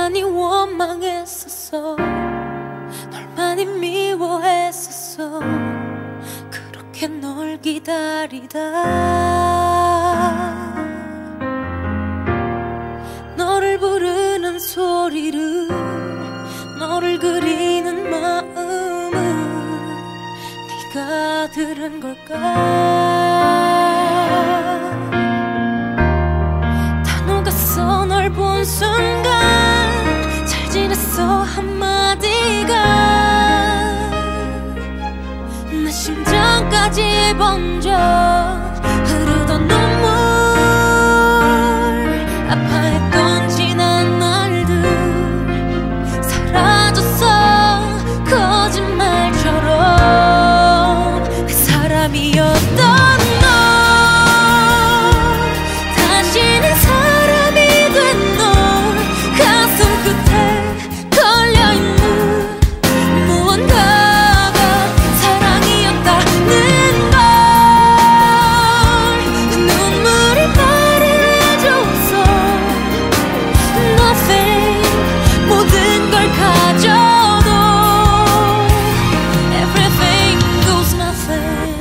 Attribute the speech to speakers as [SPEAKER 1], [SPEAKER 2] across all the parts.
[SPEAKER 1] 많이 원망했었어. 널 많이 미워했었어. 그렇게 널 기다리다 너를 부르는 소리를, 너를 그리는 마음을 네가 들은 걸까? 다 녹았어. 널 본 순간 잘 지냈어 한마디가 내 심장까지 번져. 흐르던 눈물, 아파했던 지난 날들 사라졌어 거짓말처럼. 내 사람이었던 널 다시는 사람이 된 너, 가슴 끝에 걸려있는 무언가가 사랑이었다는 걸. 그 눈물이 말을 해줬어. Nothing, 모든 걸 가져도 Everything goes nothing.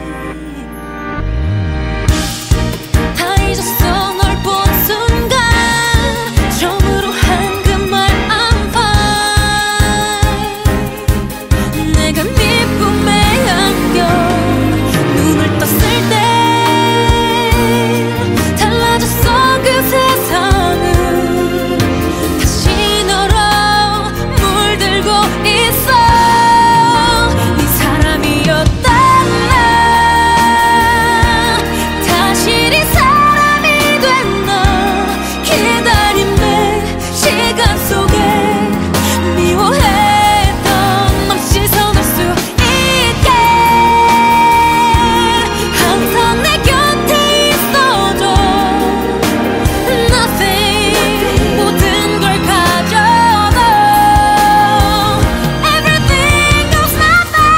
[SPEAKER 1] 다 잊었어. 널 본 순간 처음으로 한 그 말 I'm fine. 내가 네 품에 안겨 눈을 떴을 때 달라졌어 그 세상은. 다시 너로 물들고 있어. 네 사람이었던 나 다시 네 사람이 된 너. 기다림의 시간 속에 미워했던 맘 씻어낼 수 있게 항상 내 곁에 있어줘. Nothing, 모든 걸 가져도 Everything goes nothing.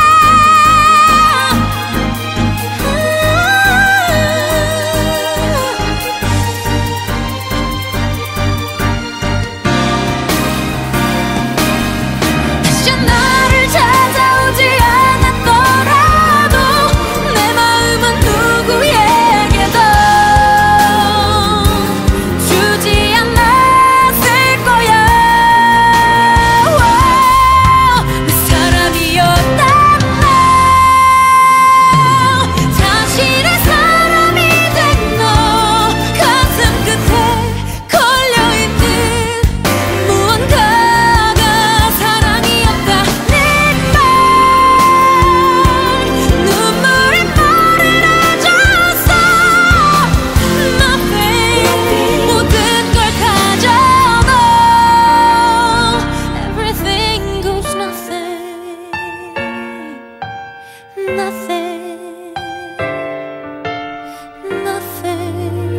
[SPEAKER 1] 다시 나를 찾아오지 않았더라도 내 마음은 누구에게도 주지 않았을 거야. 내 사람이었던 너 다시 내 사람이 된 너. 가슴 끝에 걸려있는 무언가가 사랑이었다는 말. 눈물이 말을 해줬어. Nothing, 모든 걸 가져도 Everything goes nothing. Nothing, nothing.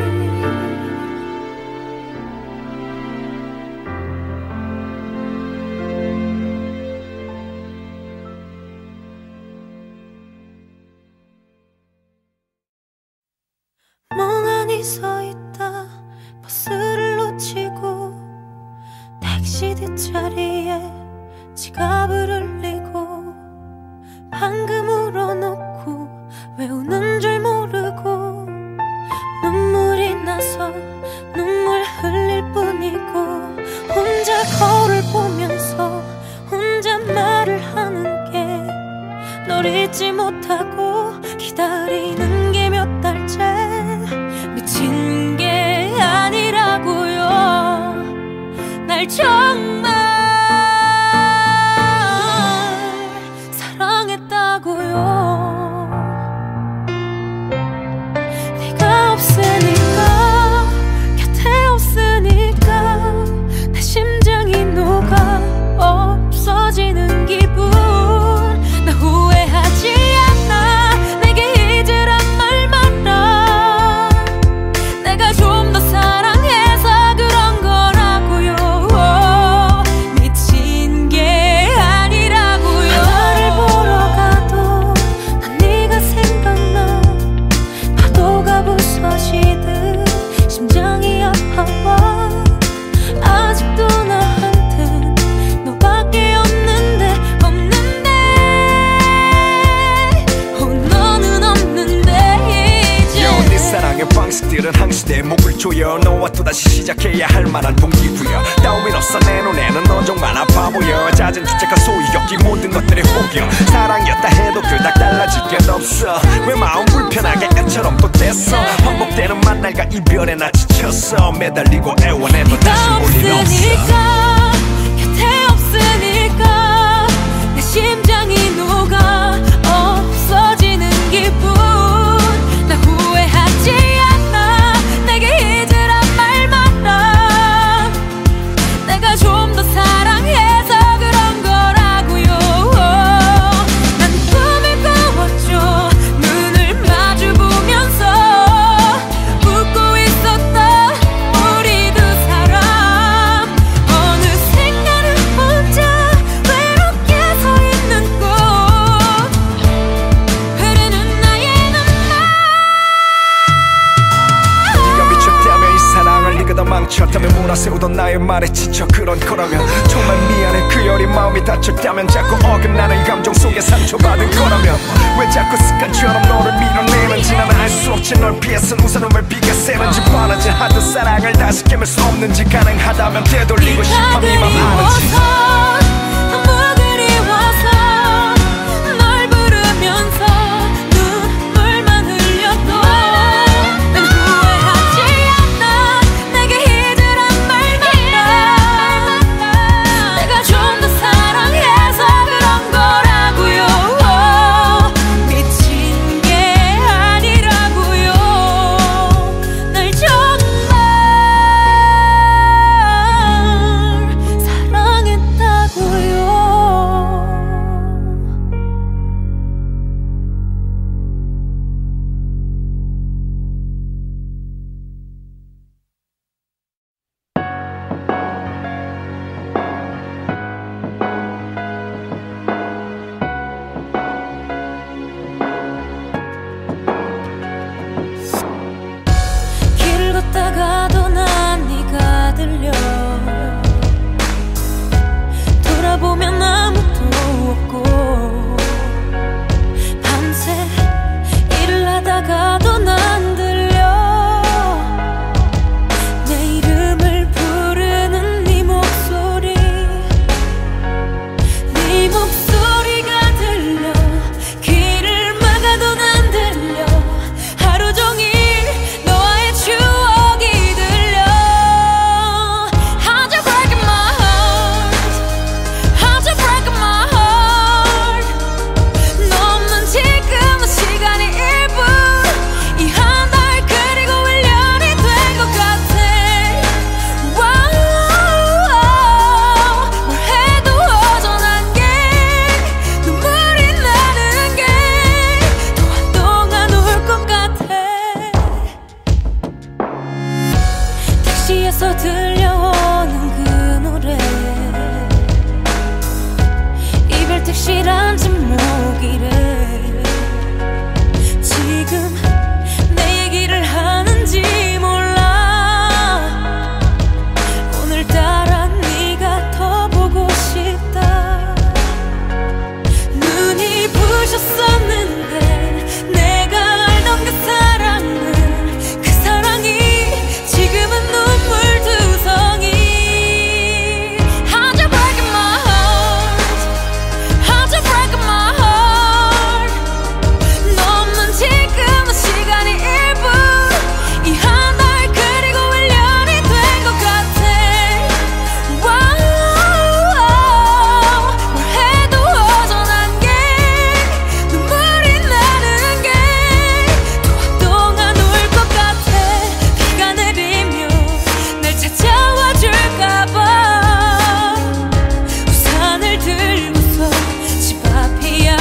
[SPEAKER 1] 멍하니 서있다 버스를 놓치고 택시 뒷자리에 지갑을 흘리고 방금 울어놓고 왜 우는 줄 모르고 눈물이 나서 눈물 흘릴 뿐이고 혼자 거울 보면서 혼자 말을 하는 게 널 잊지 못하고 기다리는 게 몇 달째 미친 게 아니라고요. 날 정말 사랑했다고요. 네가 없으니까 곁에 없으니까 내 심장이 녹아 없어지는 기분. 나 후회하지 않아. 내게 잊으란 말 마라. 내가 좀 더 사랑해서 그런 거라고요.
[SPEAKER 2] 너와 또다시 시작해야 할 만한 동기부여 따윈 없어 내 눈에는 넌 정말 아파 보여 잦은 주책과 소유욕이 모든 것들이 혹여 사랑이었다 해도 그닥 달라질 게 없어 왜 마음 불편하게 애처럼 또 뗐어 반복되는 만날과 이별에 나 지쳤어 매달리고 애원해도 다시 볼 일 없어
[SPEAKER 1] 곁에 없으니까 내 심장이 녹아 없어지는 기분 나 후회하지 않아 내게 잊으란 말 마라 내가 좀 더 사랑해서 그런 거라고요 난 꿈을 꾸었죠 눈을 마주 보면서 웃고 있었다 우리 두 사람 어느샌가는 혼자 외롭게 서 있는 곳 흐르는 나의 눈물
[SPEAKER 2] 네가 미쳤다며 이 사랑을 네가 다 망쳤다며 몰아세우던 나의 말에 지쳐 그런 거라면 정말 미안해 그 여린 마음이 다쳤다면 자꾸 어긋나는 이 감정 속에 상처받은 거라면 왜 자꾸 습관처럼 너를 밀어내는지 나는 알 수 없지 널 피해선 우선은 왜 비가 새는지 바라지 하던 사랑을 다시 깨물 수 없는지 가능하다면 되돌리고 싶어 네 맘 아는지
[SPEAKER 1] 너무 그리워서 널 부르면서 눈물만 흘려도 난 후회하지 않아 내게 잊으란 말 마라 내가 좀 더 사랑해서 그런 거라고요 미친 게 아니라고요 널 정말 사랑했다고요 길 걷다가도 난 네가 들려 돌아보면 아무도 없고 밤새 일을 하다가도 난 들려 내 이름을 부르는 네 목소리 네 목소리가 들려 귀를 막아도 난 들려 하루 종일 너와의 추억이 들려 How'd you break my heart How'd you break my heart 너 없는 지금은 시간이 1분 이 한 달 그리고 1년이 된 것 같아 wow, 뭘 해도 허전한 게 눈물이 나는 게 더 한동안 울 것 같아 택시에서 들려오는 그 노래 이별 택시란 제목이래 지금 내 얘기를 하는지 몰라 오늘따라 네가 더 보고 싶다 눈이 부셨었는데 내가 알던 그 사랑은 그 사랑이 지금은 눈물두성이 How'd you break my heart How'd you break my heart 너 없는 지금은 시간이 1분 이 한 달 그리고 1년이 된 것 같아 wow, 뭘 해도 허전한 게 눈물이 나는 게 더 한동안 울 것 같아 비가 내리면 날 찾아와 줄까봐 우산을 들고서 집 앞이야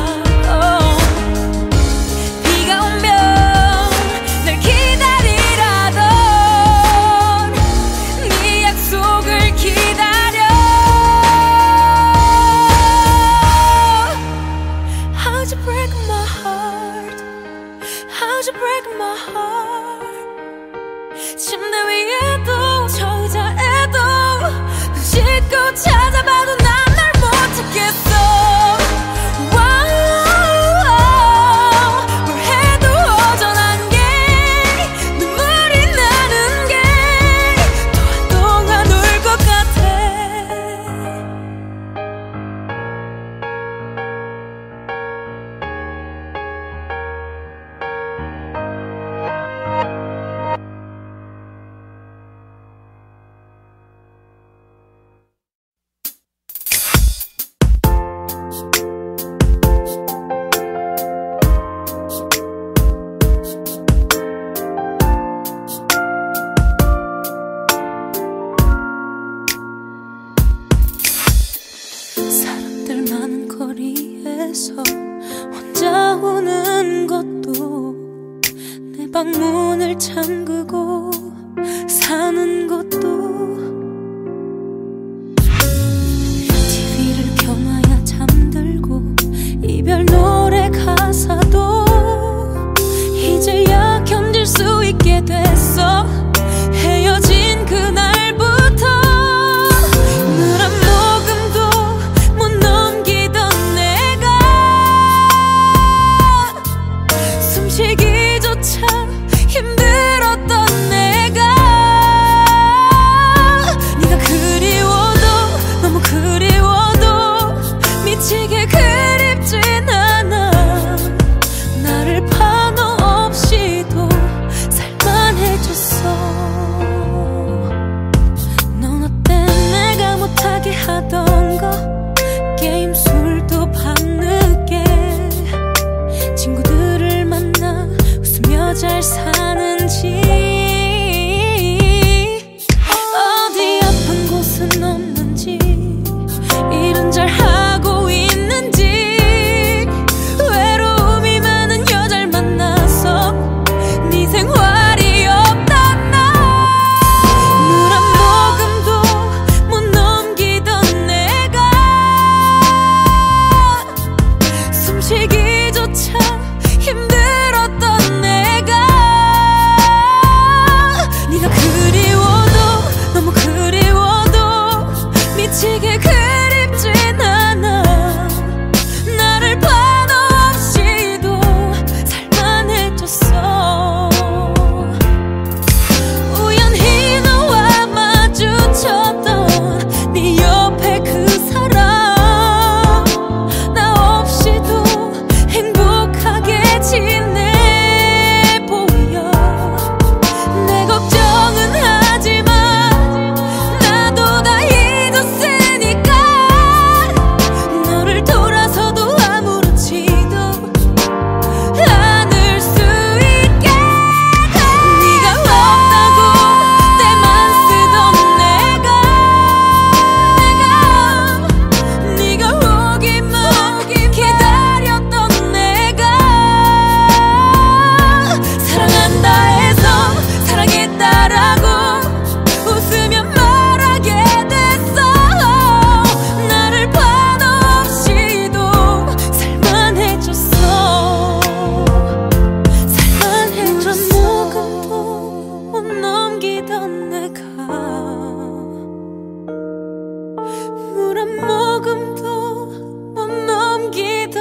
[SPEAKER 1] 비가 오면 날 기다리라던 네 약속을 기다려 How'd you break my heart How'd you break my heart 침대 위에도 저 의자에도 눈 씻고 찾아봐도 난 날 못 찾겠어 wow, 뭘 해도 허전한 게 눈물이 나는 게 문을 잠그고 사는 것도 TV를 켜놔야 잠들고 이별 노래 가사도 이제야 견딜 수 있게 됐어. 헤어진 그날부터 물 한 모금도 못 넘기던 내가 숨쉬기조차 힘들었던 내가 네가 그리워도 너무 그리워도 미치게 그립진 않아. 나를 파너 없이도 살만해졌어. 넌 어때 내가 못하게 하던 거 게임 술도 밤늦게 친구들을 만나 웃으며 잘 사는지 어디 아픈 곳은 없는지 일은 잘 하고 있는지 외로움이 많은 여자를 만나서 네 생활이 없단다. 물 한 모금도 못 넘기던 내가 숨쉬기조차 힘들었던 내가 네가 그리워도 너무 그리워도 미치게 그립진 않아. 나를 파너 없이도 살만해졌어. 우연히 너와 마주쳤던 네 옆에 그 사람 나 없이도 행복하게 지내 보여. 내 걱정은 하지만 나도 다 잊었으니까 너를 돌아서도 아무렇지도 않을 수 있게 네가 없다고 때만 쓰던 네가 오기만 기다렸던 내가 사랑한다 해서 사랑했다라고 웃으며 말하게 됐어. 나를 파너 없이도 살만해졌어. 살만해졌어. 물 한 모금도 못 넘기던 내가 물 한 모금도 못 넘기던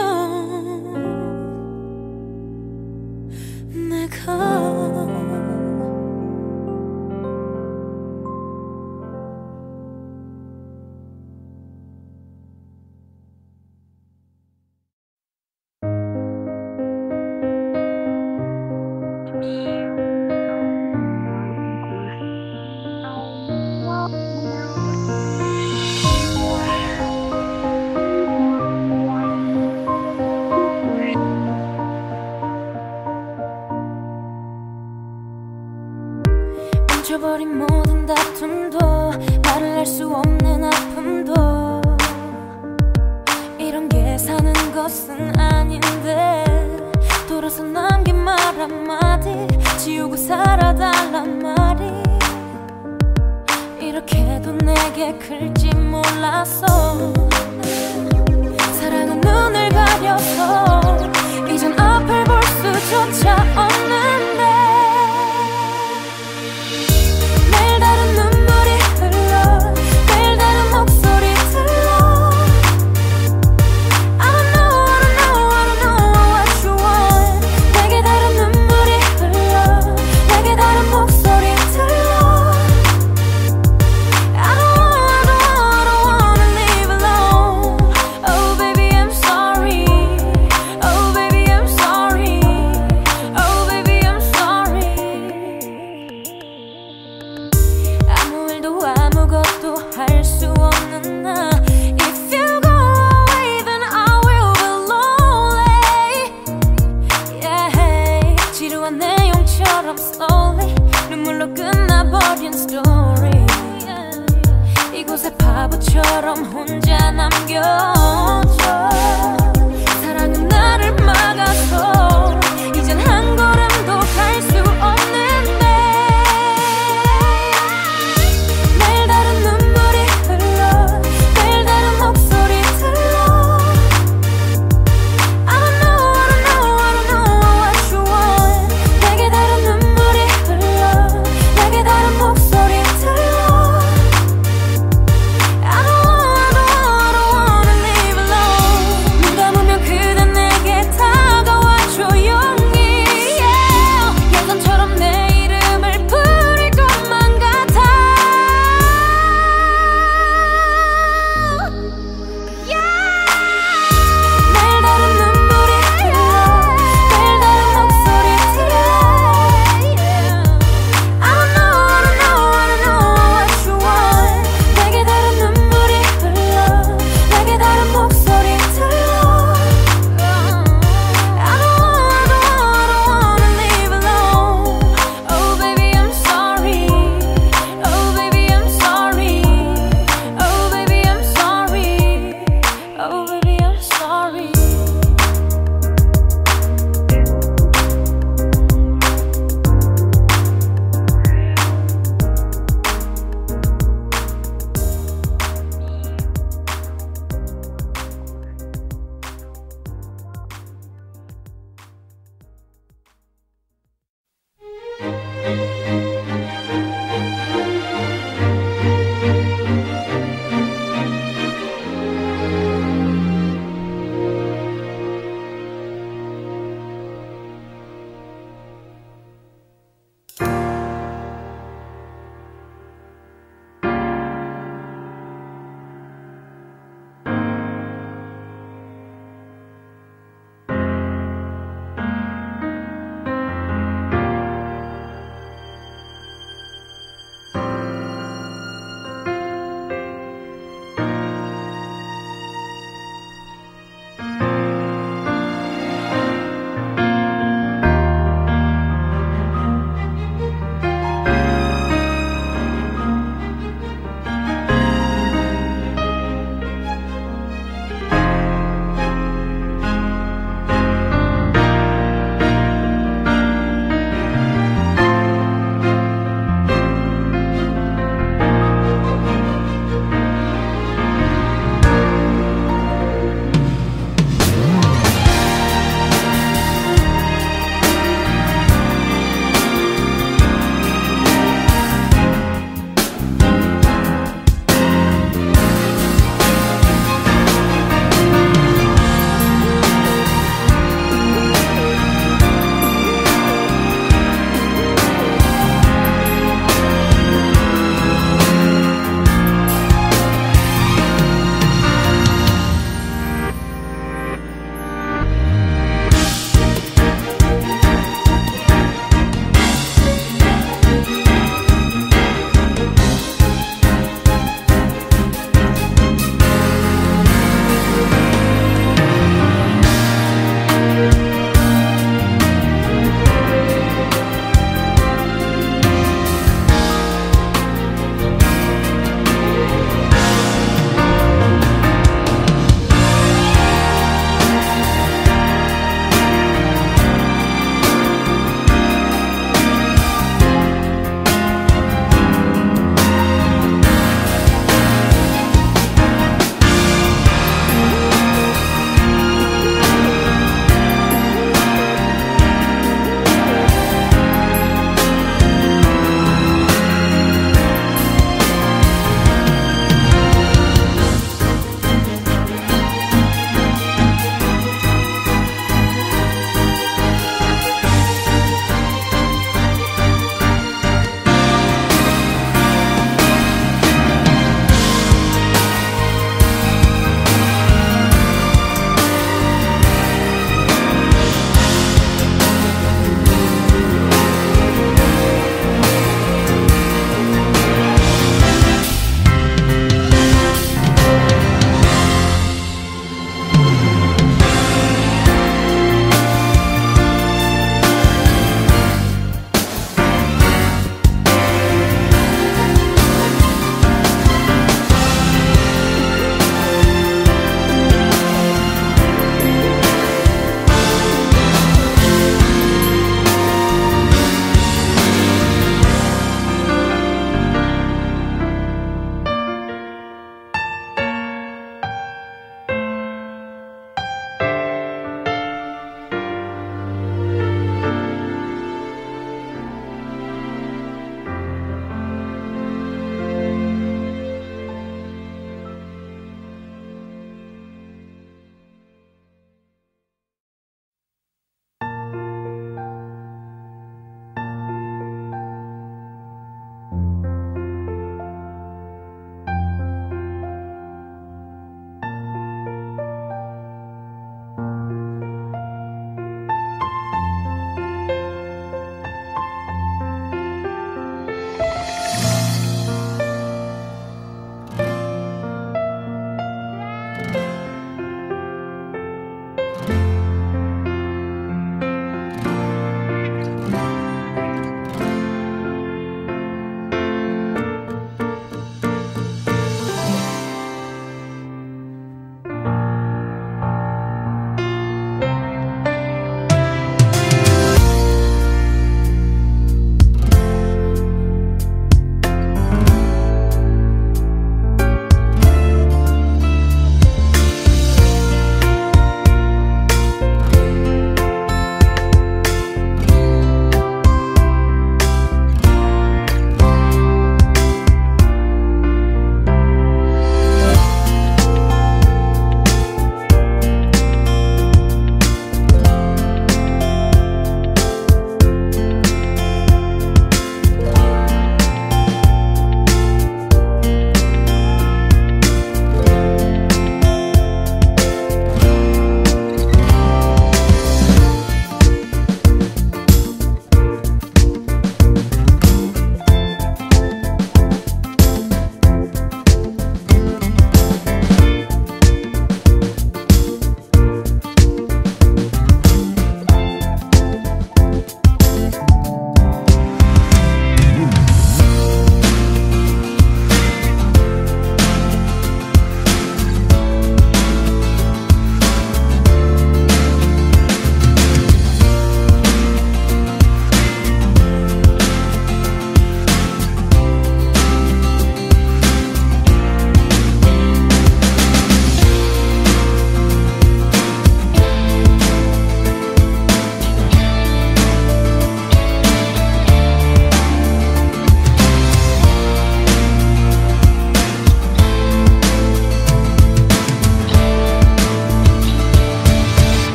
[SPEAKER 1] 내가 멈춰버린 모든 다툼도 말을 할 수 없는 아픔도 이런 게 사는 것은 아닌데 돌아서 남긴 말 한마디 지우고 살아달란 말이 이렇게도 내게 클지 몰랐어. 사랑은 눈을 가려서 이젠 앞을 볼 수조차 없는데 매일 다른 눈물이 흘러 매일 다른 목소리 들려 I don't know what you want. 내게 다른 눈물이 흘러 내게 다른 목소리 들려 I don't wanna live alone. Oh baby I'm sorry. Oh baby I'm sorry. Oh baby I'm sorry. 아무 일도 아무것도 할 수 없는 나 If you go away then I will be lonely. Yeah. 지루한 내용처럼 slowly 눈물로 끝나버린 story 이곳에 바보처럼 혼자 남겨